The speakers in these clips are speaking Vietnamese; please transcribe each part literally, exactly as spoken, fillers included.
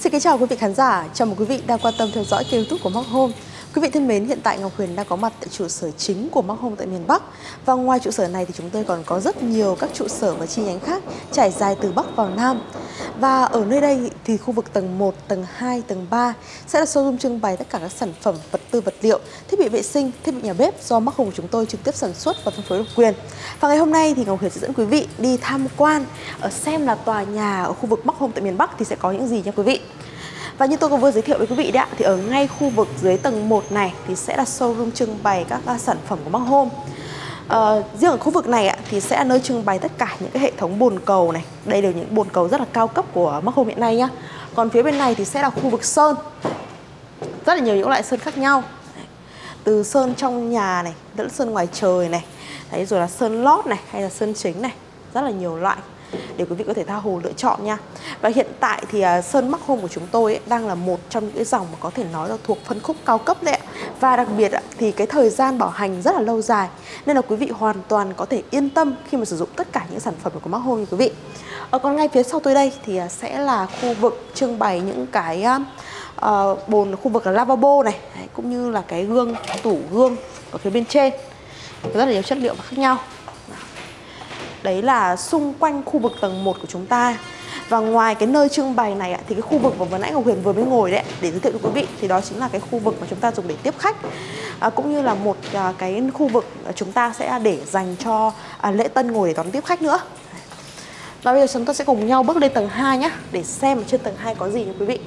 Xin kính chào quý vị khán giả, chào mừng quý vị đang quan tâm theo dõi kênh YouTube của Mark Home. Quý vị thân mến, hiện tại Ngọc Huyền đang có mặt tại trụ sở chính của Mark Home tại miền Bắc. Và ngoài trụ sở này thì chúng tôi còn có rất nhiều các trụ sở và chi nhánh khác trải dài từ Bắc vào Nam. Và ở nơi đây thì khu vực tầng một, tầng hai, tầng ba sẽ là showroom trưng bày tất cả các sản phẩm vật tư vật liệu, thiết bị vệ sinh, thiết bị nhà bếp do Mark Home của chúng tôi trực tiếp sản xuất và phân phối độc quyền. Và ngày hôm nay thì Ngọc Huyền sẽ dẫn quý vị đi tham quan ở xem là tòa nhà ở khu vực Mark Home tại miền Bắc thì sẽ có những gì nha quý vị. Và như tôi có vừa giới thiệu với quý vị đấy ạ, thì ở ngay khu vực dưới tầng một này thì sẽ là showroom trưng bày các sản phẩm của Mark Home. À, riêng ở khu vực này ạ, thì sẽ là nơi trưng bày tất cả những cái hệ thống bồn cầu này. Đây đều những bồn cầu rất là cao cấp của Mark Home hiện nay nhá. Còn phía bên này thì sẽ là khu vực sơn. Rất là nhiều những loại sơn khác nhau. Từ sơn trong nhà này, lẫn sơn ngoài trời này. Đấy, rồi là sơn lót này hay là sơn chính này. Rất là nhiều loại để quý vị có thể tha hồ lựa chọn nha. Và hiện tại thì uh, sơn Mark Home của chúng tôi ấy, đang là một trong những cái dòng mà có thể nói là thuộc phân khúc cao cấp đấy ạ. Và đặc biệt ạ, thì cái thời gian bảo hành rất là lâu dài, nên là quý vị hoàn toàn có thể yên tâm khi mà sử dụng tất cả những sản phẩm của Mark Home như quý vị. Ở còn ngay phía sau tôi đây thì uh, sẽ là khu vực trưng bày những cái uh, bồn, khu vực là lavabo này, đấy, cũng như là cái gương, tủ gương ở phía bên trên. Rất là nhiều chất liệu khác nhau. Đấy là xung quanh khu vực tầng một của chúng ta. Và ngoài cái nơi trưng bày này thì cái khu vực mà vừa nãy Ngọc Huyền vừa mới ngồi đấy để giới thiệu cho quý vị, thì đó chính là cái khu vực mà chúng ta dùng để tiếp khách, à, cũng như là một à, cái khu vực chúng ta sẽ để dành cho à, lễ tân ngồi để đón tiếp khách nữa. Và bây giờ chúng ta sẽ cùng nhau bước lên tầng hai nhé, để xem trên tầng hai có gì nha quý vị.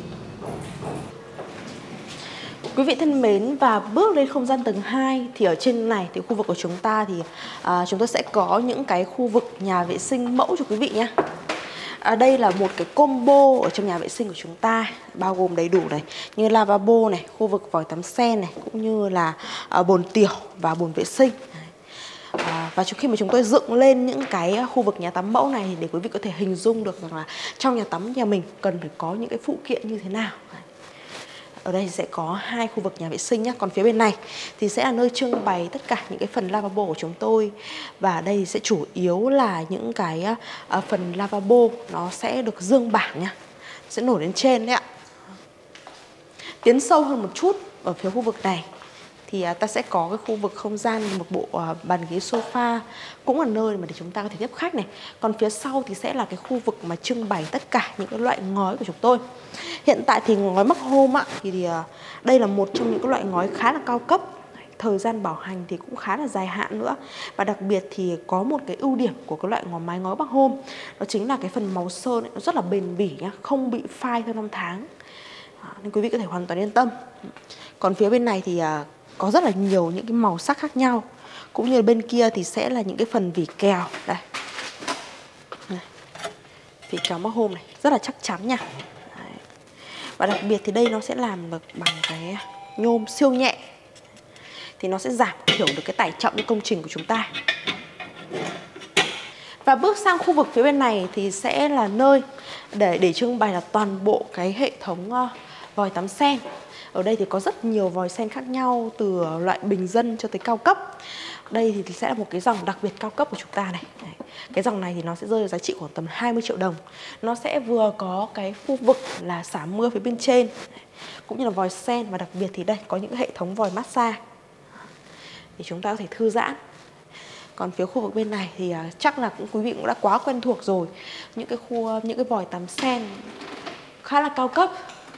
Quý vị thân mến, và bước lên không gian tầng hai thì ở trên này thì khu vực của chúng ta thì à, chúng tôi sẽ có những cái khu vực nhà vệ sinh mẫu cho quý vị nhé. À, đây là một cái combo ở trong nhà vệ sinh của chúng ta, bao gồm đầy đủ này, như lavabo này, khu vực vòi tắm sen này, cũng như là à, bồn tiểu và bồn vệ sinh. À, và khi mà chúng tôi dựng lên những cái khu vực nhà tắm mẫu này thì để quý vị có thể hình dung được rằng là trong nhà tắm nhà mình cần phải có những cái phụ kiện như thế nào. Ở đây sẽ có hai khu vực nhà vệ sinh nhé. Còn phía bên này thì sẽ là nơi trưng bày tất cả những cái phần lavabo của chúng tôi. Và đây sẽ chủ yếu là những cái uh, phần lavabo nó sẽ được dương bảng nha, sẽ nổi lên trên đấy ạ. Tiến sâu hơn một chút ở phía khu vực này thì uh, ta sẽ có cái khu vực không gian một bộ uh, bàn ghế sofa, cũng là nơi mà để chúng ta có thể tiếp khách này. Còn phía sau thì sẽ là cái khu vực mà trưng bày tất cả những cái loại ngói của chúng tôi. Hiện tại thì ngói Mark Home ạ, thì, thì uh, đây là một trong những cái loại ngói khá là cao cấp. Thời gian bảo hành thì cũng khá là dài hạn nữa. Và đặc biệt thì có một cái ưu điểm của cái loại ngói mái ngói Mark Home, đó chính là cái phần màu sơn ấy, nó rất là bền bỉ nhá, không bị phai theo năm tháng. À, nên quý vị có thể hoàn toàn yên tâm. Còn phía bên này thì uh, có rất là nhiều những cái màu sắc khác nhau. Cũng như bên kia thì sẽ là những cái phần vỉ kèo. Đây, này. Vỉ kèo Mark Home này, rất là chắc chắn nha. Đấy. Và đặc biệt thì đây nó sẽ làm được bằng cái nhôm siêu nhẹ, thì nó sẽ giảm thiểu được cái tải trọng cái công trình của chúng ta. Và bước sang khu vực phía bên này thì sẽ là nơi để, để trưng bày là toàn bộ cái hệ thống uh, vòi tắm sen. Ở đây thì có rất nhiều vòi sen khác nhau, từ loại bình dân cho tới cao cấp. Đây thì sẽ là một cái dòng đặc biệt cao cấp của chúng ta này. Đấy. Cái dòng này thì nó sẽ rơi vào giá trị khoảng tầm hai mươi triệu đồng. Nó sẽ vừa có cái khu vực là xả mưa phía bên trên, cũng như là vòi sen. Và đặc biệt thì đây có những hệ thống vòi massage để chúng ta có thể thư giãn. Còn phía khu vực bên này thì uh, chắc là cũng quý vị cũng đã quá quen thuộc rồi. Những cái khu những cái vòi tắm sen khá là cao cấp.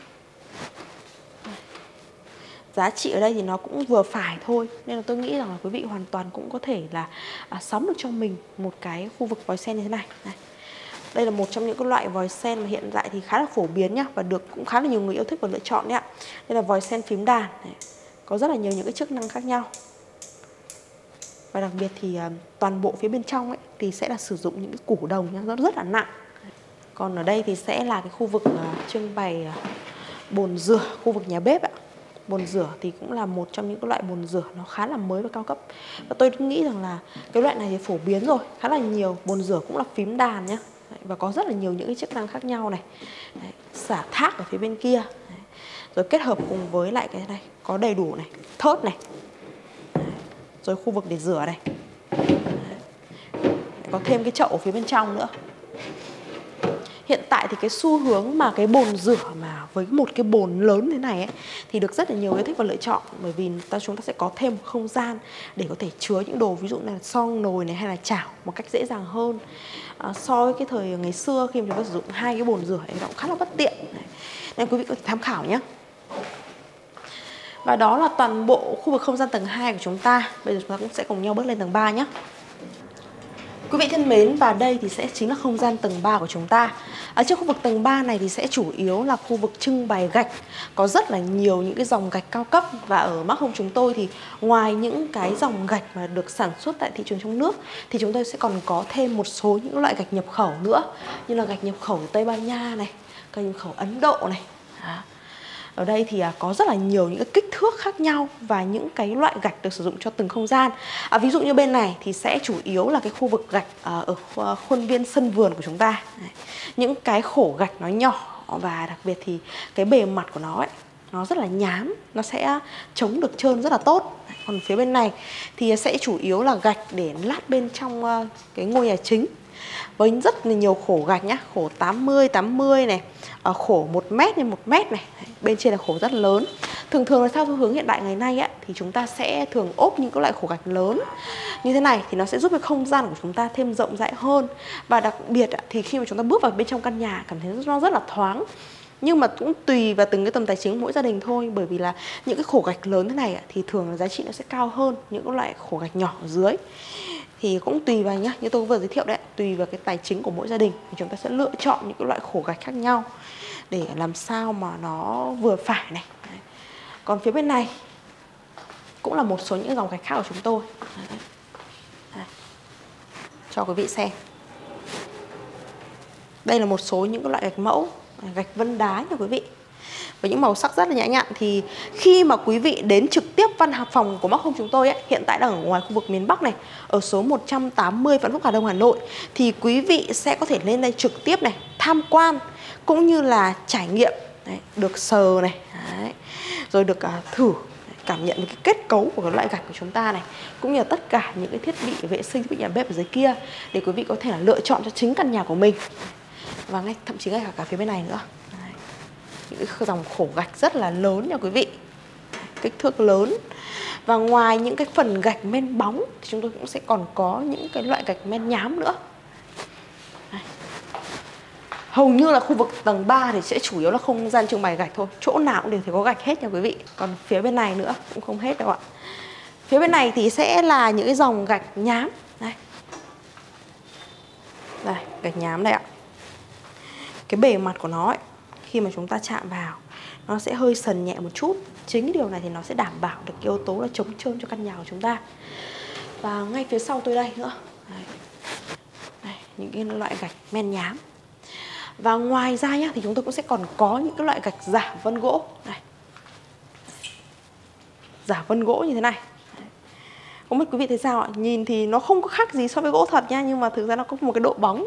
Giá trị ở đây thì nó cũng vừa phải thôi, nên là tôi nghĩ rằng là quý vị hoàn toàn cũng có thể là à, sắm được cho mình một cái khu vực vòi sen như thế này. Này. Đây là một trong những cái loại vòi sen mà hiện tại thì khá là phổ biến nhá, và được cũng khá là nhiều người yêu thích và lựa chọn đấy ạ. Đây là vòi sen phím đàn, này. Có rất là nhiều những cái chức năng khác nhau. Và đặc biệt thì uh, toàn bộ phía bên trong ấy thì sẽ là sử dụng những cái củ đồng nhá, rất rất là nặng. Còn ở đây thì sẽ là cái khu vực uh, trưng bày uh, bồn rửa, khu vực nhà bếp ạ. Bồn rửa thì cũng là một trong những cái loại bồn rửa nó khá là mới và cao cấp. Và tôi nghĩ rằng là cái loại này thì phổ biến rồi, khá là nhiều. Bồn rửa cũng là phím đàn nhá. Đấy, và có rất là nhiều những cái chức năng khác nhau này. Đấy, xả thác ở phía bên kia. Đấy, rồi kết hợp cùng với lại cái này, có đầy đủ này, thớt này. Đấy, rồi khu vực để rửa này. Đấy, có thêm cái chậu ở phía bên trong nữa. Hiện tại thì cái xu hướng mà cái bồn rửa mà với một cái bồn lớn thế này ấy, thì được rất là nhiều yêu thích và lựa chọn, bởi vì ta chúng ta sẽ có thêm một không gian để có thể chứa những đồ ví dụ như là son, nồi này hay là chảo một cách dễ dàng hơn. À, so với cái thời ngày xưa khi mà chúng ta sử dụng hai cái bồn rửa ấy, nó cũng khá là bất tiện. Nên quý vị có thể tham khảo nhé. Và đó là toàn bộ khu vực không gian tầng hai của chúng ta. Bây giờ chúng ta cũng sẽ cùng nhau bước lên tầng ba nhé. Quý vị thân mến, và đây thì sẽ chính là không gian tầng ba của chúng ta. Ở trên khu vực tầng ba này thì sẽ chủ yếu là khu vực trưng bày gạch. Có rất là nhiều những cái dòng gạch cao cấp. Và ở Mark Home chúng tôi thì ngoài những cái dòng gạch mà được sản xuất tại thị trường trong nước thì chúng tôi sẽ còn có thêm một số những loại gạch nhập khẩu nữa. Như là gạch nhập khẩu từ Tây Ban Nha này, gạch nhập khẩu Ấn Độ này. Đó. Ở đây thì có rất là nhiều những cái kích thước khác nhau và những cái loại gạch được sử dụng cho từng không gian. À, ví dụ như bên này thì sẽ chủ yếu là cái khu vực gạch ở khuôn viên sân vườn của chúng ta. Đấy. Những cái khổ gạch nó nhỏ và đặc biệt thì cái bề mặt của nó ấy, nó rất là nhám, nó sẽ chống được trơn rất là tốt. Còn phía bên này thì sẽ chủ yếu là gạch để lát bên trong cái ngôi nhà chính. Với rất là nhiều khổ gạch nhá, khổ tám mươi, tám mươi này, khổ một mét nhân một mét này, bên trên là khổ rất lớn. Thường thường là theo xu hướng hiện đại ngày nay ấy, thì chúng ta sẽ thường ốp những cái loại khổ gạch lớn như thế này thì nó sẽ giúp cái không gian của chúng ta thêm rộng rãi hơn. Và đặc biệt thì khi mà chúng ta bước vào bên trong căn nhà cảm thấy nó rất là thoáng. Nhưng mà cũng tùy vào từng cái tầm tài chính của mỗi gia đình thôi. Bởi vì là những cái khổ gạch lớn thế này thì thường là giá trị nó sẽ cao hơn những cái loại khổ gạch nhỏ ở dưới. Thì cũng tùy vào nhá, như tôi vừa giới thiệu đấy, tùy vào cái tài chính của mỗi gia đình thì chúng ta sẽ lựa chọn những cái loại khổ gạch khác nhau để làm sao mà nó vừa phải này. Đấy. Còn phía bên này cũng là một số những dòng gạch khác của chúng tôi. Đấy. Đấy. Cho quý vị xem. Đây là một số những cái loại gạch mẫu, gạch vân đá nha quý vị. Với những màu sắc rất là nhã nhặn. Thì khi mà quý vị đến trực tiếp văn phòng của Mark Home chúng tôi ấy, hiện tại đang ở ngoài khu vực miền Bắc này, ở số một trăm tám mươi Vạn Phúc Hà Đông, Hà Nội, thì quý vị sẽ có thể lên đây trực tiếp này, tham quan cũng như là trải nghiệm. Đấy, được sờ này, đấy, rồi được uh, thử cảm nhận cái kết cấu của cái loại gạch của chúng ta này, cũng như là tất cả những cái thiết bị vệ sinh, thiết bị nhà bếp ở dưới kia, để quý vị có thể là lựa chọn cho chính căn nhà của mình. Và ngay thậm chí ngay cả, cả phía bên này nữa. Đấy. Những cái dòng khổ gạch rất là lớn nha quý vị, kích thước lớn. Và ngoài những cái phần gạch men bóng thì chúng tôi cũng sẽ còn có những cái loại gạch men nhám nữa. Đây. Hầu như là khu vực tầng ba thì sẽ chủ yếu là không gian trưng bày gạch thôi. Chỗ nào cũng đều thấy có gạch hết nha quý vị. Còn phía bên này nữa cũng không hết đâu ạ. Phía bên này thì sẽ là những cái dòng gạch nhám. Đây, đây gạch nhám đây ạ. Cái bề mặt của nó ấy, khi mà chúng ta chạm vào nó sẽ hơi sần nhẹ một chút. Chính điều này thì nó sẽ đảm bảo được cái yếu tố là chống trơn cho căn nhà của chúng ta. Và ngay phía sau tôi đây nữa, đây. Đây, những cái loại gạch men nhám. Và ngoài ra nhá, thì chúng tôi cũng sẽ còn có những cái loại gạch giả vân gỗ này. Giả vân gỗ như thế này. Không biết quý vị thấy sao ạ? Nhìn thì nó không có khác gì so với gỗ thật nha, nhưng mà thực ra nó có một cái độ bóng.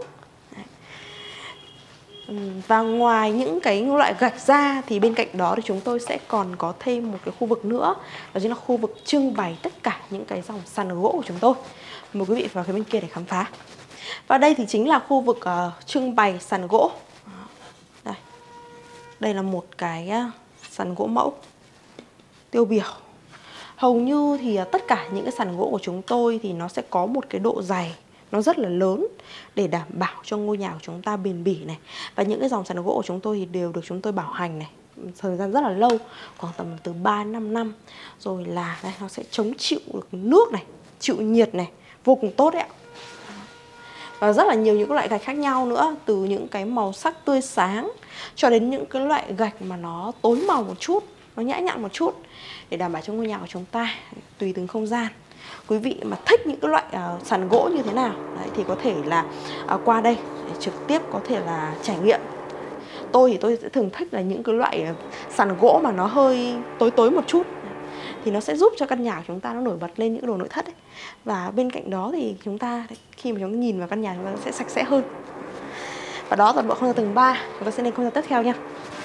Và ngoài những cái loại gạch ra thì bên cạnh đó thì chúng tôi sẽ còn có thêm một cái khu vực nữa. Đó chính là khu vực trưng bày tất cả những cái dòng sàn gỗ của chúng tôi. Mời quý vị vào phía bên kia để khám phá. Và đây thì chính là khu vực uh, trưng bày sàn gỗ. Đây. Đây là một cái uh, sàn gỗ mẫu tiêu biểu. Hầu như thì uh, tất cả những cái sàn gỗ của chúng tôi thì nó sẽ có một cái độ dày nó rất là lớn để đảm bảo cho ngôi nhà của chúng ta bền bỉ này. Và những cái dòng sàn gỗ của chúng tôi thì đều được chúng tôi bảo hành này, thời gian rất là lâu, khoảng tầm từ ba đến năm năm. Rồi là đây, nó sẽ chống chịu được nước này, chịu nhiệt này, vô cùng tốt đấy ạ. Và rất là nhiều những loại gạch khác nhau nữa, từ những cái màu sắc tươi sáng cho đến những cái loại gạch mà nó tối màu một chút, nó nhã nhặn một chút, để đảm bảo cho ngôi nhà của chúng ta tùy từng không gian. Quý vị mà thích những cái loại uh, sàn gỗ như thế nào đấy, thì có thể là uh, qua đây để trực tiếp có thể là trải nghiệm. Tôi thì tôi sẽ thường thích là những cái loại uh, sàn gỗ mà nó hơi tối tối một chút, thì nó sẽ giúp cho căn nhà của chúng ta nó nổi bật lên những đồ nội thất ấy. Và bên cạnh đó thì chúng ta khi mà chúng ta nhìn vào căn nhà chúng ta sẽ sạch sẽ hơn. Và đó là toàn bộ không gian tầng ba. Chúng ta sẽ lên không gian tiếp theo nha.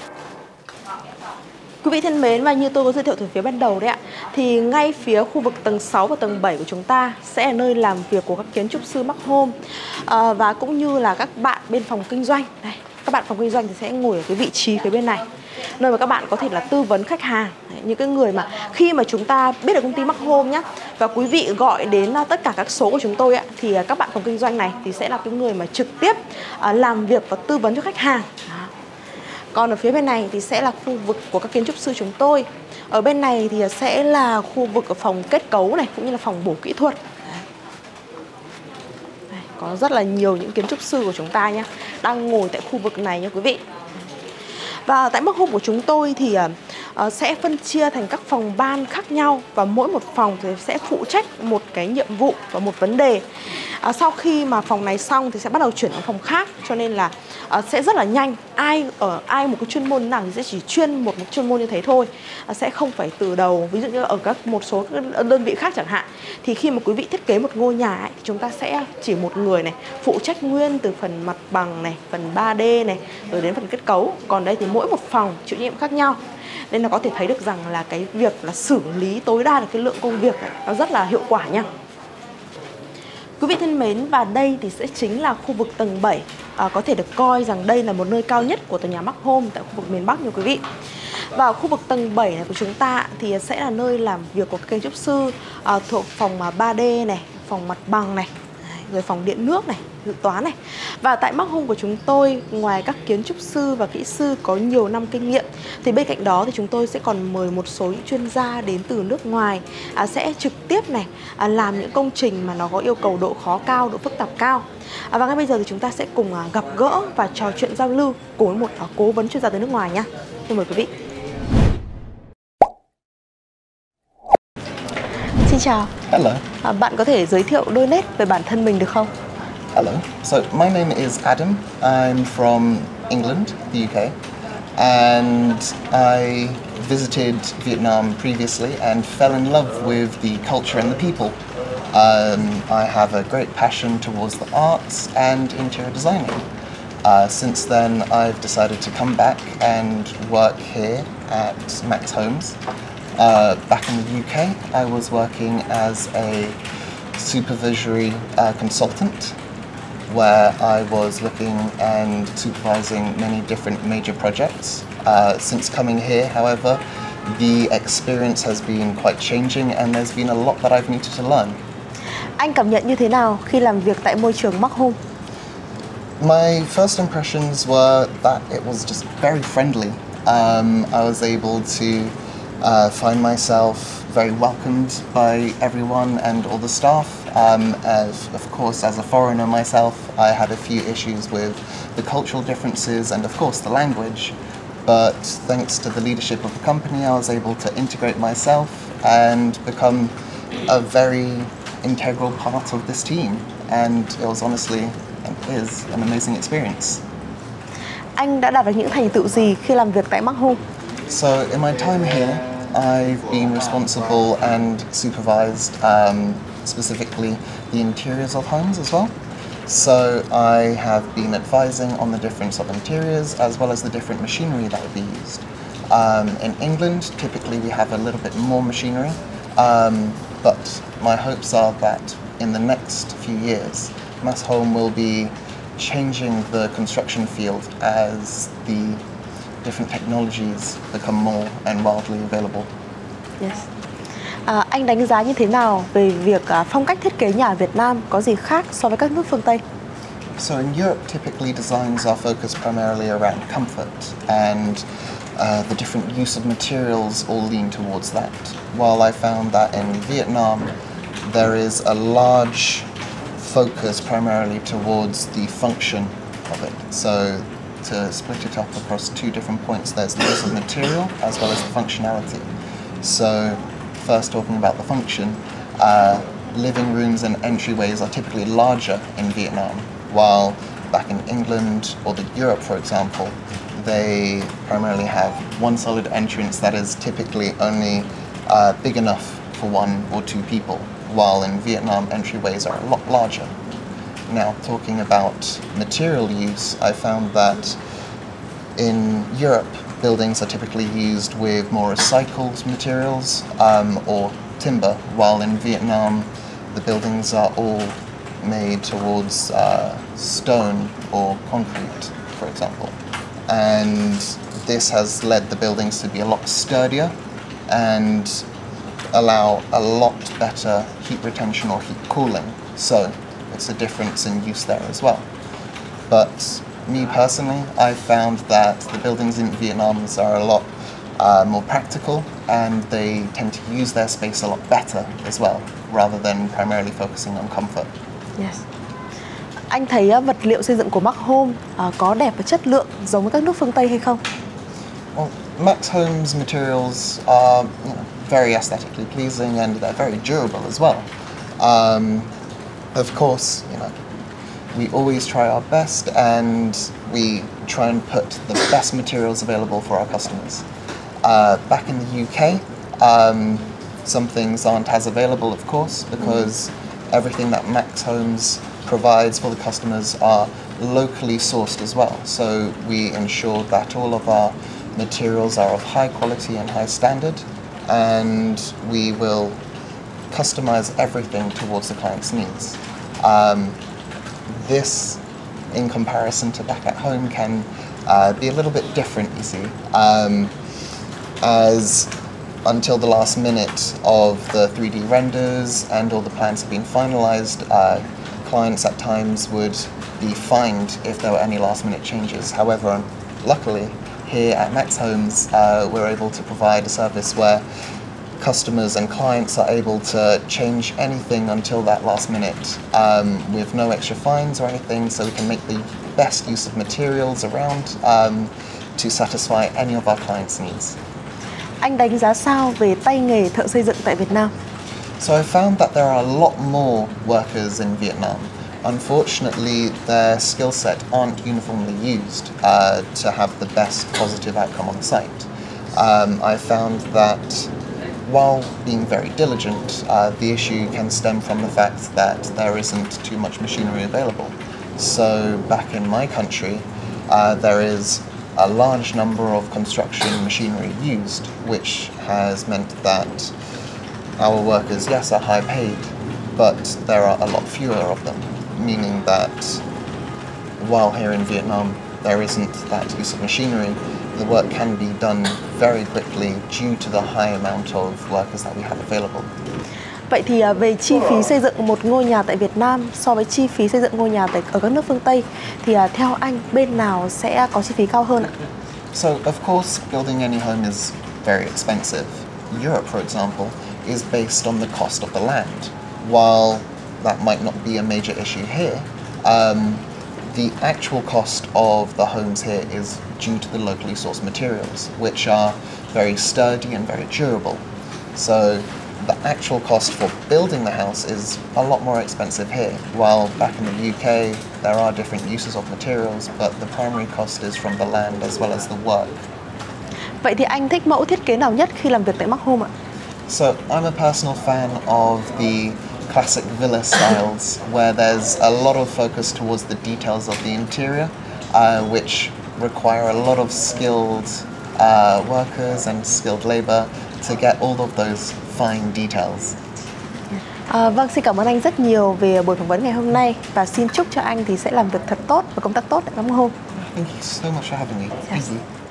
Quý vị thân mến, và như tôi có giới thiệu từ phía ban đầu đấy ạ, thì ngay phía khu vực tầng sáu và tầng bảy của chúng ta sẽ là nơi làm việc của các kiến trúc sư Mark Home, à, và cũng như là các bạn bên phòng kinh doanh. Đây, các bạn phòng kinh doanh thì sẽ ngồi ở cái vị trí phía bên này, nơi mà các bạn có thể là tư vấn khách hàng. Những cái người mà khi mà chúng ta biết được công ty Mark Home nhé, và quý vị gọi đến tất cả các số của chúng tôi ạ, thì các bạn phòng kinh doanh này thì sẽ là cái người mà trực tiếp làm việc và tư vấn cho khách hàng. Còn ở phía bên này thì sẽ là khu vực của các kiến trúc sư chúng tôi. Ở bên này thì sẽ là khu vực ở phòng kết cấu này, cũng như là phòng bổ kỹ thuật. Đây, có rất là nhiều những kiến trúc sư của chúng ta nhé, đang ngồi tại khu vực này nha quý vị. Và tại Mark Home của chúng tôi thì uh, sẽ phân chia thành các phòng ban khác nhau, và mỗi một phòng thì sẽ phụ trách một cái nhiệm vụ và một vấn đề. Uh, sau khi mà phòng này xong thì sẽ bắt đầu chuyển đến phòng khác, cho nên là uh, sẽ rất là nhanh. Ai ở ai một cái chuyên môn nào thì sẽ chỉ chuyên một, một chuyên môn như thế thôi, uh, sẽ không phải từ đầu. Ví dụ như ở các một số đơn vị khác chẳng hạn, thì khi mà quý vị thiết kế một ngôi nhà ấy, thì chúng ta sẽ chỉ một người này phụ trách nguyên từ phần mặt bằng này, phần ba D này, rồi đến phần kết cấu. Còn đây thì mỗi một phòng chịu trách nhiệm khác nhau, nên là có thể thấy được rằng là cái việc là xử lý tối đa được cái lượng công việc này, nó rất là hiệu quả nha. Quý vị thân mến, và đây thì sẽ chính là khu vực tầng bảy. À, có thể được coi rằng đây là một nơi cao nhất của tòa nhà Mark Home tại khu vực miền Bắc nha quý vị. Và khu vực tầng bảy này của chúng ta thì sẽ là nơi làm việc của các kiến trúc sư, à, thuộc phòng ba D này, phòng mặt bằng này, rồi phòng điện nước này, dự toán này. Và tại Mark Home của chúng tôi, ngoài các kiến trúc sư và kỹ sư có nhiều năm kinh nghiệm, thì bên cạnh đó thì chúng tôi sẽ còn mời một số những chuyên gia đến từ nước ngoài, à, sẽ trực tiếp này à, làm những công trình mà nó có yêu cầu độ khó cao, độ phức tạp cao. À, và ngay bây giờ thì chúng ta sẽ cùng à, gặp gỡ và trò chuyện giao lưu cùng với một à, cố vấn chuyên gia từ nước ngoài nhé. Xin mời quý vị. Xin chào. Hello. À, bạn có thể giới thiệu đôi nét về bản thân mình được không? Hello. So my name is Adam. I'm from England, the U K, and I visited Vietnam previously and fell in love with the culture and the people. Um, I have a great passion towards the arts and interior designing. Uh, since then, I've decided to come back and work here at Max Homes. Uh, back in the U K, I was working as a supervisory uh, consultant, where I was looking and supervising many different major projects. Uh, since coming here, however, the experience has been quite changing and there's been a lot that I've needed to learn. Anh cảm nhận như thế nào khi làm việc tại môi trường Mark Home? My first impressions were that it was just very friendly. Um, I was able to uh, find myself very welcomed by everyone and all the staff. Um, as, of course, as a foreigner myself, I had a few issues with the cultural differences and, of course, the language. But thanks to the leadership of the company, I was able to integrate myself and become a very integral part of this team. And it was honestly, and is, an amazing experience. Anh đã đạt được những thành tựu gì khi làm việc tại Mark Home? So in my time here, I've been responsible and supervised um, specifically the interiors of homes as well. So I have been advising on the different sub-interiors as well as the different machinery that would be used. Um, in England, typically we have a little bit more machinery, um, but my hopes are that in the next few years, Max Home will be changing the construction field as the different technologies become more and widely available. Yes. À, anh đánh giá như thế nào về việc à, phong cách thiết kế nhà ở Việt Nam có gì khác so với các nước phương Tây? So in Europe, typically designs are focused primarily around comfort, and uh, the different use of materials all lean towards that. While I found that in Vietnam, there is a large focus primarily towards the function of it. So to split it up across two different points, there's the use of material as well as the functionality. So first talking about the function, uh, living rooms and entryways are typically larger in Vietnam, while back in England or the Europe, for example, they primarily have one solid entrance that is typically only uh, big enough for one or two people, while in Vietnam entryways are a lot larger. Now, talking about material use, I found that in Europe, buildings are typically used with more recycled materials um, or timber, while in Vietnam, the buildings are all made towards uh, stone or concrete. for example. And this has led the buildings to be a lot sturdier and allow a lot better heat retention or heat cooling. So it's a difference in use there as well. But me personally, I found that the buildings in Vietnam are a lot uh, more practical, and they tend to use their space a lot better as well, rather than primarily focusing on comfort. Yes. Anh thấy uh, vật liệu xây dựng của Max Home uh, có đẹp và chất lượng giống với các nước phương Tây hay không? Well, Max Home's materials are, you know, very aesthetically pleasing, and they're very durable as well. Um, of course, you know, we always try our best, and we try and put the best materials available for our customers. Uh, back in the U K, um, some things aren't as available, of course, because mm-hmm. everything that Max Homes provides for the customers are locally sourced as well. So we ensure that all of our materials are of high quality and high standard, and we will customize everything towards the client's needs. Um, this, in comparison to back at home, can uh, be a little bit different, you see. Um, as until the last minute of the three D renders and all the plans have been finalized, uh, clients at times would be fined if there were any last minute changes. However, luckily, here at Max Homes, uh, we're able to provide a service where customers and clients are able to change anything until that last minute um, with no extra fines or anything, so we can make the best use of materials around um, to satisfy any of our clients' needs. Anh đánh giá sao về tay nghề thợ xây dựng tại Việt Nam? So I found that there are a lot more workers in Vietnam. Unfortunately, their skill set aren't uniformly used uh, to have the best positive outcome on site. Um, I found that while being very diligent, uh, the issue can stem from the fact that there isn't too much machinery available. So back in my country, uh, there is a large number of construction machinery used, which has meant that our workers, yes, are high paid, but there are a lot fewer of them, meaning that while here in Vietnam there isn't that use of machinery, the work can be done very quickly due to the high amount of workers that we have available. Vậy thì về chi phí xây dựng một ngôi nhà tại Việt Nam so với chi phí xây dựng ngôi nhà tại ở các nước phương Tây thì theo anh bên nào sẽ có chi phí cao hơn ạ? So of course, building any home is very expensive. Europe, for example, is based on the cost of the land. While that might not be a major issue here, um, the actual cost of the homes here is due to the locally sourced materials, which are very sturdy and very durable. So the actual cost for building the house is a lot more expensive here, while back in the U K there are different uses of materials, but the primary cost is from the land as well as the work. Vậy thì anh thích mẫu thiết kế nào nhất khi làm việc tại Max Home ạ? So I'm a personal fan of the classic villa styles, where there's a lot of focus towards the details of the interior, uh, which require a lot of skilled uh, workers and skilled labor to get all of those fine details. À, vâng, xin cảm ơn anh rất nhiều về buổi phỏng vấn ngày hôm nay và xin chúc cho anh thì sẽ làm việc thật tốt và công tác tốt tại Max Home. Thank you so much for having me. Yes. Easy.